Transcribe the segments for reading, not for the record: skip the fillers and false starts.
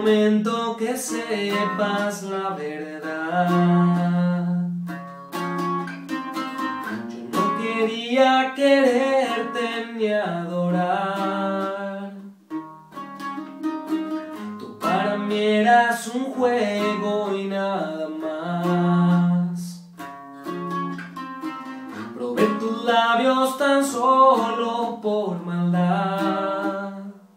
momento que sepas la verdad. Yo no quería quererte ni adorar. Tú para mí eras un juego y nada más. Probé tus labios tan solo por maldad.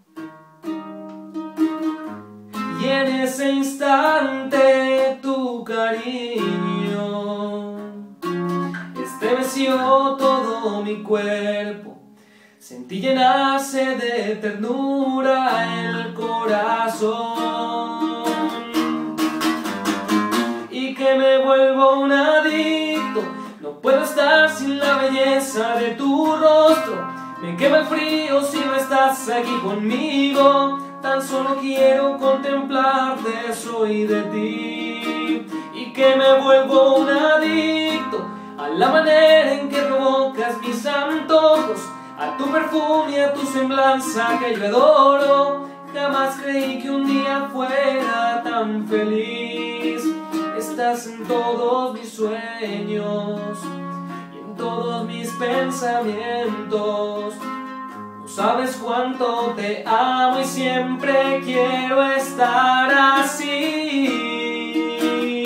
Y en ese instante tu cariño estremeció todo mi cuerpo. Sentí llenarse de ternura el corazón. Y que me vuelvo un adicto. No puedo estar sin la belleza de tu rostro. Me quema el frío si no estás aquí conmigo. Tan solo quiero contemplarte, soy de ti. Y que me vuelvo un adicto a la manera en que provocas mis antojos, a tu perfume y a tu semblanza que yo adoro. Jamás creí que un día fuera tan feliz. Estás en todos mis sueños y en todos mis pensamientos. No sabes cuánto te amo y siempre quiero estar así.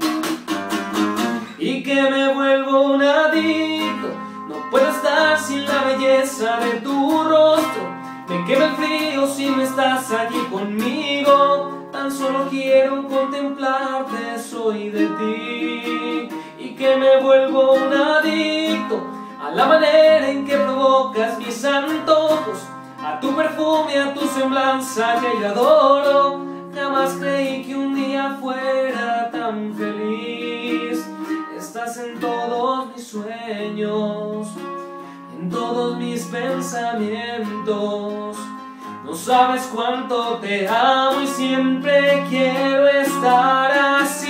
Y que me vuelvo un adicto. No puedo estar sin la belleza de tu rostro. Me quema el frío si no estás aquí conmigo. Tan solo quiero contemplarte, soy de ti. Y que me vuelvo un adicto a la manera en que provocas mis antojos, a tu perfume, a tu semblanza que yo adoro. Jamás creí que un día fuera tan feliz. Estás en todos mis sueños, en todos mis pensamientos. No sabes cuánto te amo y siempre quiero estar así.